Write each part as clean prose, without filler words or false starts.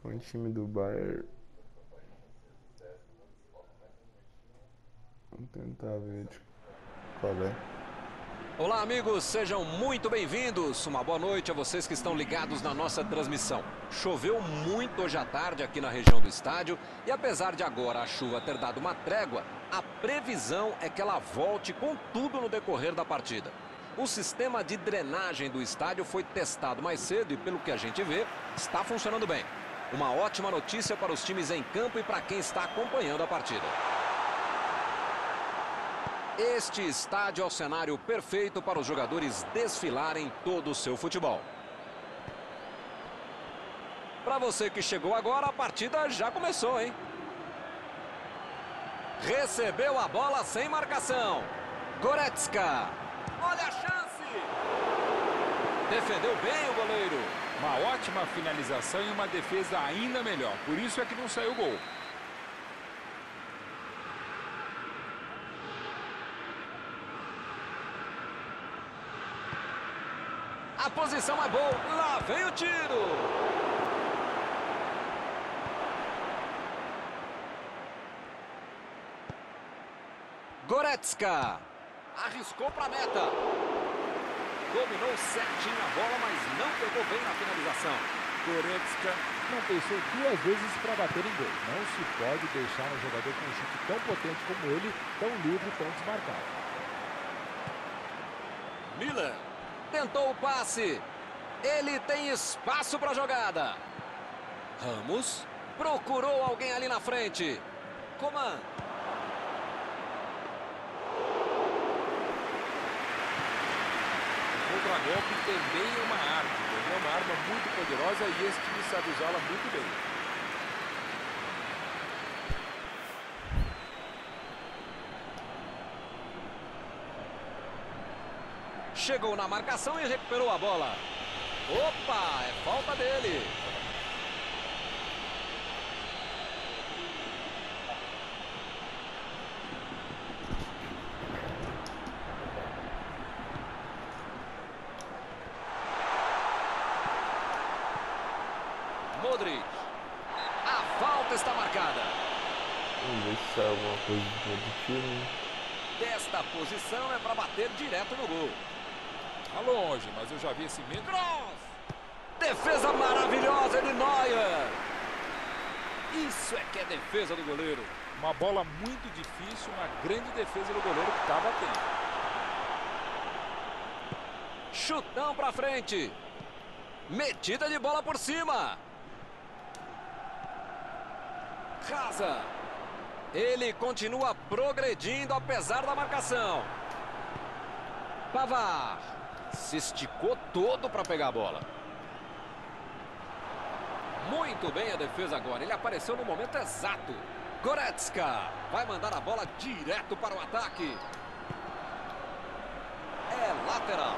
com o time do Bayern. Vamos tentar ver de qual é. Olá, amigos, sejam muito bem-vindos. Uma boa noite a vocês que estão ligados na nossa transmissão. Choveu muito hoje à tarde aqui na região do estádio e apesar de agora a chuva ter dado uma trégua, a previsão é que ela volte com tudo no decorrer da partida. O sistema de drenagem do estádio foi testado mais cedo e, pelo que a gente vê, está funcionando bem. Uma ótima notícia para os times em campo e para quem está acompanhando a partida. Este estádio é o cenário perfeito para os jogadores desfilarem todo o seu futebol. Para você que chegou agora, a partida já começou, hein? Recebeu a bola sem marcação. Goretzka. Olha a chance. Defendeu bem o goleiro. Uma ótima finalização e uma defesa ainda melhor. Por isso é que não saiu o gol. A posição é boa. Lá vem o tiro. Goretzka. Arriscou para a meta. Dominou certinho a bola, mas não pegou bem na finalização. Goretzka não pensou duas vezes para bater em gol. Não se pode deixar um jogador com um chute tão potente como ele, tão livre, tão desmarcado. Miller. Tentou o passe. Ele tem espaço para a jogada. Ramos procurou alguém ali na frente. Coman. O contra-golpe também é uma arma. É uma arma muito poderosa e esse time sabe usá-la muito bem. Chegou na marcação e recuperou a bola. Opa, é falta dele. Modric. A falta está marcada. Vamos ver se sai alguma coisa de time. Desta posição é para bater direto no gol. Tá longe, mas eu já vi esse medo. Cross! Defesa maravilhosa de Neuer. Isso é que é defesa do goleiro. Uma bola muito difícil, uma grande defesa do goleiro que estava atento. Chutão para frente. Metida de bola por cima. Casa. Ele continua progredindo apesar da marcação. Pavard. Se esticou todo para pegar a bola. Muito bem a defesa agora. Ele apareceu no momento exato. Goretzka vai mandar a bola direto para o ataque. É lateral.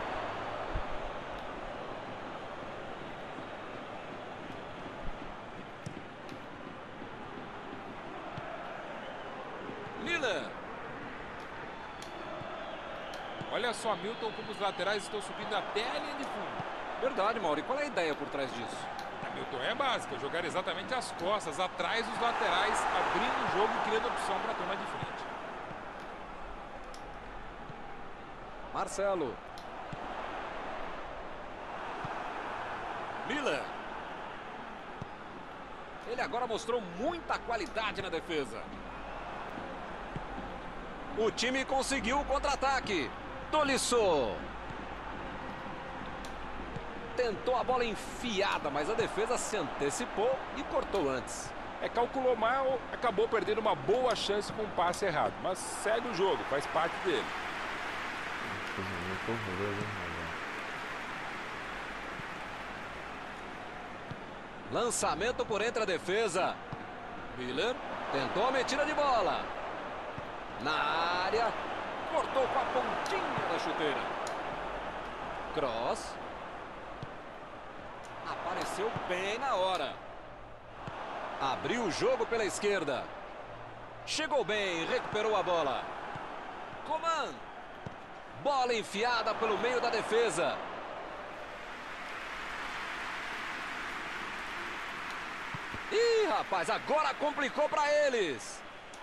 Miller. Olha só, Milton, como os laterais estão subindo até a linha de fundo. Verdade, Mauri. Qual é a ideia por trás disso? Milton, é básica, jogar exatamente as costas, atrás dos laterais, abrindo o jogo e criando opção para a turma de frente. Marcelo. Miller. Ele agora mostrou muita qualidade na defesa. O time conseguiu o contra-ataque. Tolisso. Tentou a bola enfiada, mas a defesa se antecipou e cortou antes. Calculou mal, acabou perdendo uma boa chance com um passe errado. Mas segue o jogo, faz parte dele. Lançamento por entre a defesa. Miller tentou a metida de bola. Na área. Cortou com a pontinha da chuteira. Cross. Apareceu bem na hora. Abriu o jogo pela esquerda. Chegou bem, recuperou a bola. Coman. Bola enfiada pelo meio da defesa. rapaz, agora complicou para eles.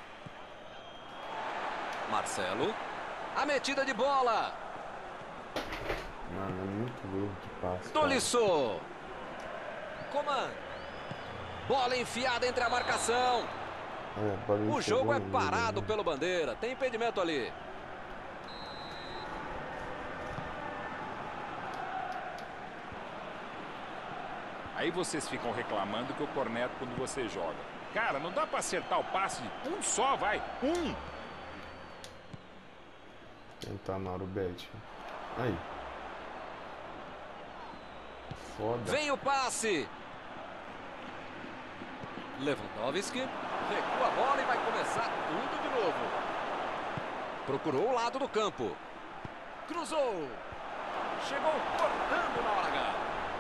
Marcelo. A metida de bola. Mano, é muito louco de passe. Tolisso. Coman. Bola enfiada entre a marcação. O jogo é parado pelo bandeira. Tem impedimento ali. Aí vocês ficam reclamando que eu corneto quando você joga. Cara, não dá pra acertar o passe de um só, vai. Um. Tentar Mauro Bet. Aí. Foda. Vem o passe. Lewandowski. Recua a bola e vai começar tudo de novo. Procurou o lado do campo. Cruzou. Chegou cortando na hora H.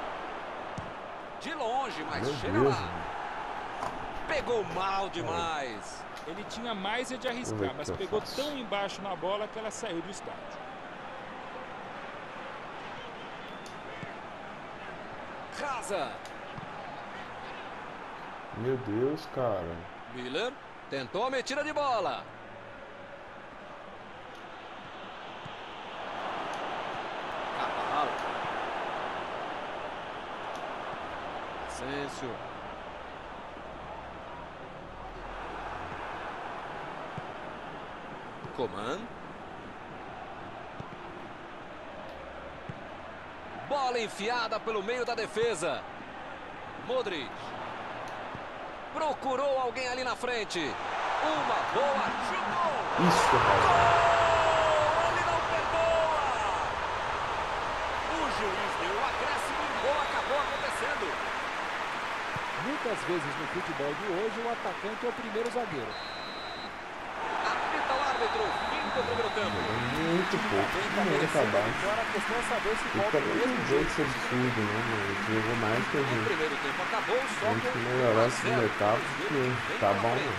De longe, mas Meu chega Deus, lá. mano. Pegou mal demais. Ele tinha mais é de arriscar, mas pegou tão embaixo na bola que ela saiu do estádio. Casa. Meu Deus, cara. Miller tentou a metida de bola. Carvalho. Asensio. Coman. Bola enfiada pelo meio da defesa. Modric. Procurou alguém ali na frente. Uma boa, chutou. Isso, rapaz. Ele não perdoa. O juiz deu o acréscimo e o gol acabou acontecendo. Muitas vezes no futebol de hoje, o atacante é o primeiro zagueiro. Apita o árbitro, fim do primeiro tempo. Muito pouco. Não acabar. Agora a questão é saber se E volta também do não mesmo veio jeito. esse absurdo, né, mano? A gente jogou mais que a O gente. primeiro tempo acabou, só A gente com melhorar a 1 a 0. segunda etapa, porque tá bom, mano.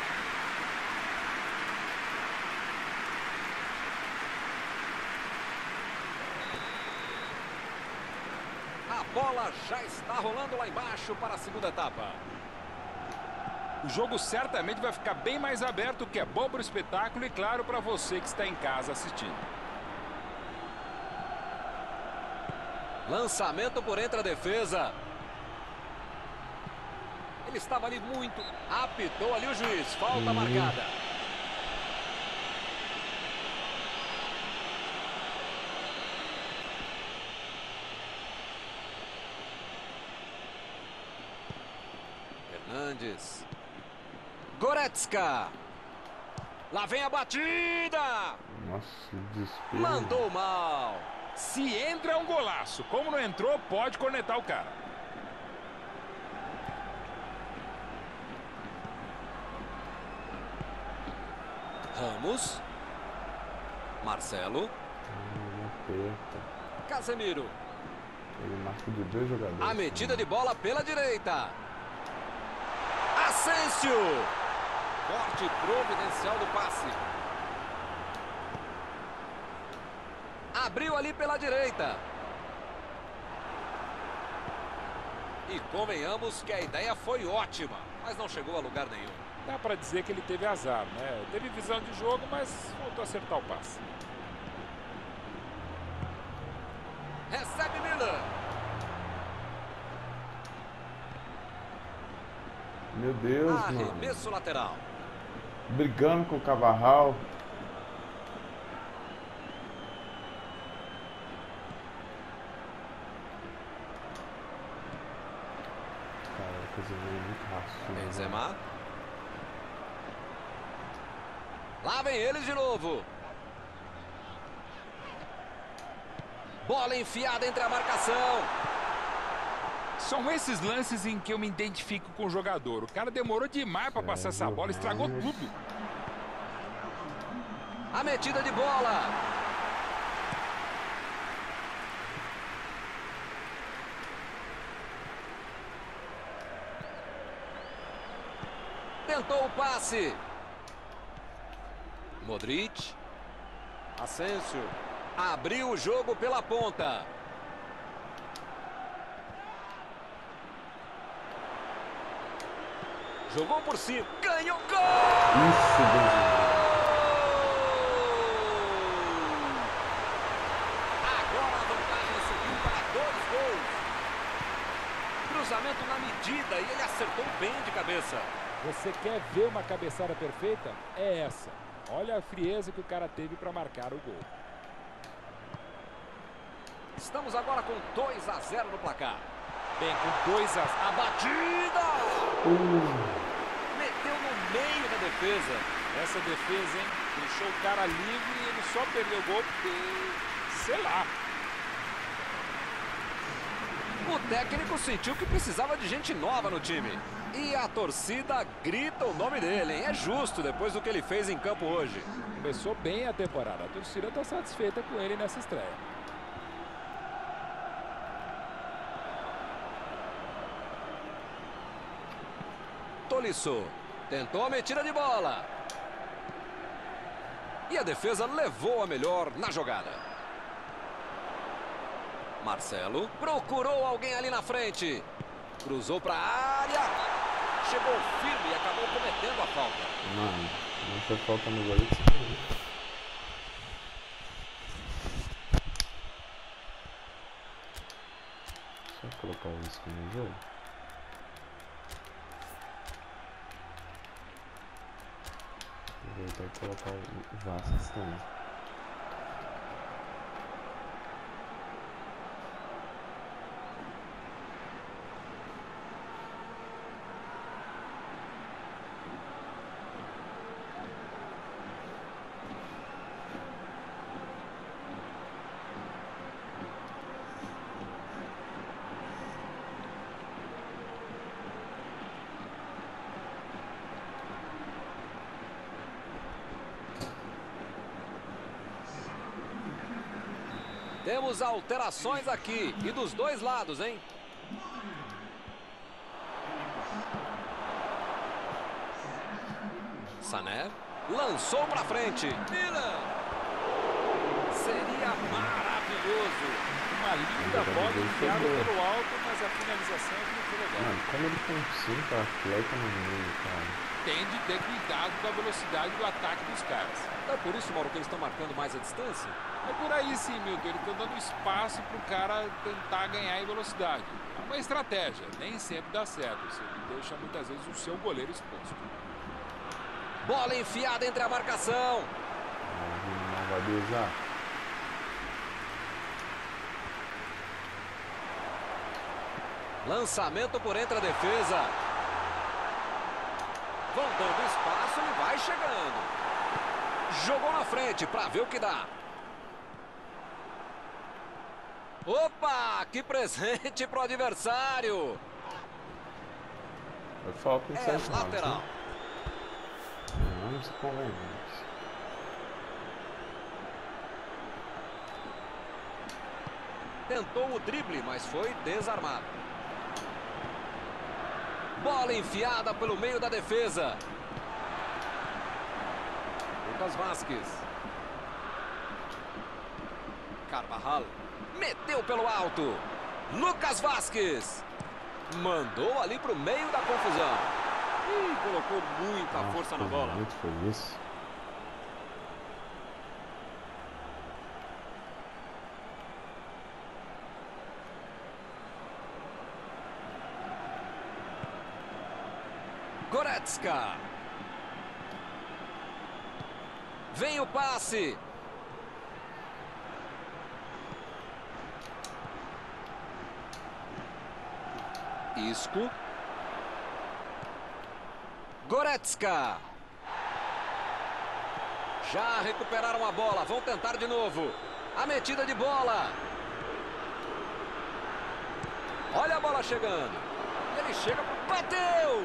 A bola já está rolando lá embaixo para a segunda etapa. O jogo certamente vai ficar bem mais aberto, o que é bom para o espetáculo e claro para você que está em casa assistindo. Lançamento por entre a defesa. Ele estava ali muito. Apitou ali o juiz. Falta marcada. Fernandes. Goretzka. Lá vem a batida. Nossa, que desespero. Mandou mal. Se entra é um golaço. Como não entrou, pode cornetar o cara. Ramos. Marcelo. Não aperta. Casemiro. Ele marca de 2 jogadores. A metida de bola pela direita. Asensio. Corte providencial do passe. Abriu ali pela direita. E convenhamos que a ideia foi ótima, mas não chegou a lugar nenhum. Dá para dizer que ele teve azar, né? Teve visão de jogo, mas faltou acertar o passe. Recebe Miller. Meu Deus, mano. Arremesso lateral. Brigando com o Carvajal. Caraca, esse é muito rápido. Benzema. Lá vem eles de novo. Bola enfiada entre a marcação. São esses lances em que eu me identifico com o jogador. O cara demorou demais para passar essa bola, estragou tudo. A metida de bola. Tentou o passe. Modric. Asensio. Abriu o jogo pela ponta. Jogou por cima. Ganhou. Gol! Isso, Agora a vantagem subiu para 2 gols. Cruzamento na medida e ele acertou bem de cabeça. Você quer ver uma cabeçada perfeita? É essa. Olha a frieza que o cara teve para marcar o gol. Estamos agora com 2-0 no placar. Bem, com 2 A batida! Meteu no meio da defesa. Essa defesa, hein? Deixou o cara livre e ele só perdeu o gol porque, sei lá. O técnico sentiu que precisava de gente nova no time. E a torcida grita o nome dele, hein? É justo depois do que ele fez em campo hoje. Começou bem a temporada. A torcida está satisfeita com ele nessa estreia. Tolisso tentou a metida de bola. E a defesa levou a melhor na jogada. Marcelo procurou alguém ali na frente. Cruzou para a área. Chegou firme e acabou cometendo a falta. Mano, não foi falta no goleiro. Só colocar o risco no jogo. Aproveitar e colocar o Vasquez também. Temos alterações aqui e dos dois lados, hein? Sané lançou para frente. Milan! Seria maravilhoso. Uma linda bola enfiada pelo alto, mas a finalização não foi legal. Mano, como ele tem 5 atletas no meio, cara. Tem de ter cuidado com a velocidade do ataque dos caras. É por isso, Mauro, que eles estão marcando mais a distância? É por aí sim, Milton. Eles estão dando espaço para o cara tentar ganhar em velocidade. É uma estratégia, nem sempre dá certo. Você deixa muitas vezes o seu goleiro exposto. Bola enfiada entre a marcação. Não vai besar. Lançamento por entre a defesa. Vão dando espaço e vai chegando. Jogou na frente para ver o que dá. Opa, que presente pro adversário. Foi falta em É Sérgio Ramos, lateral. né? Não se convém. Tentou o drible, mas foi desarmado. Bola enfiada pelo meio da defesa. Lucas Vasquez. Carvajal. Meteu pelo alto. Lucas Vasquez. Mandou ali pro meio da confusão. E colocou muita força na bola. Muito foi isso. Goretzka. Vem o passe. Isco. Goretzka. Já recuperaram a bola. Vão tentar de novo. A metida de bola. Olha a bola chegando. Ele chega. Bateu.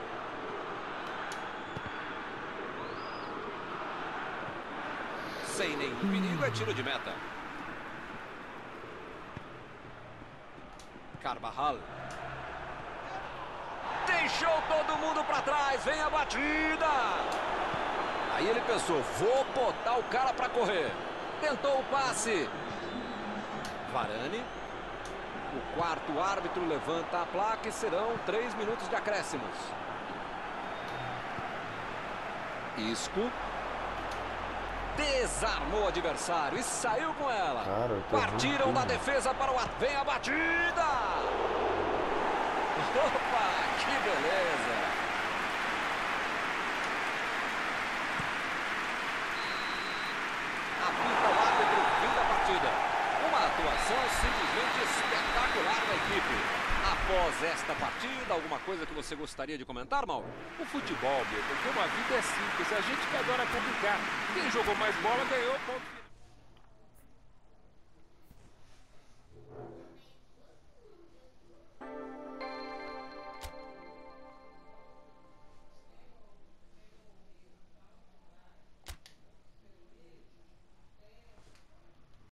Sem nenhum perigo, é tiro de meta. Carvajal. Deixou todo mundo para trás. Vem a batida. Aí ele pensou, vou botar o cara para correr. Tentou o passe. Varane. O quarto árbitro levanta a placa e serão 3 minutos de acréscimos. Isco. Desarmou o adversário e saiu com ela. Cara, partiram da defesa para o ataque. Vem a batida. Opa, que beleza. Apita o árbitro, fim da partida. Uma atuação simplesmente espetacular da equipe. Após esta partida, alguma coisa que você gostaria de comentar, Mauro? O futebol, Milton, como a vida é simples, a gente que adora publicar. Quem jogou mais bola ganhou, ponto final.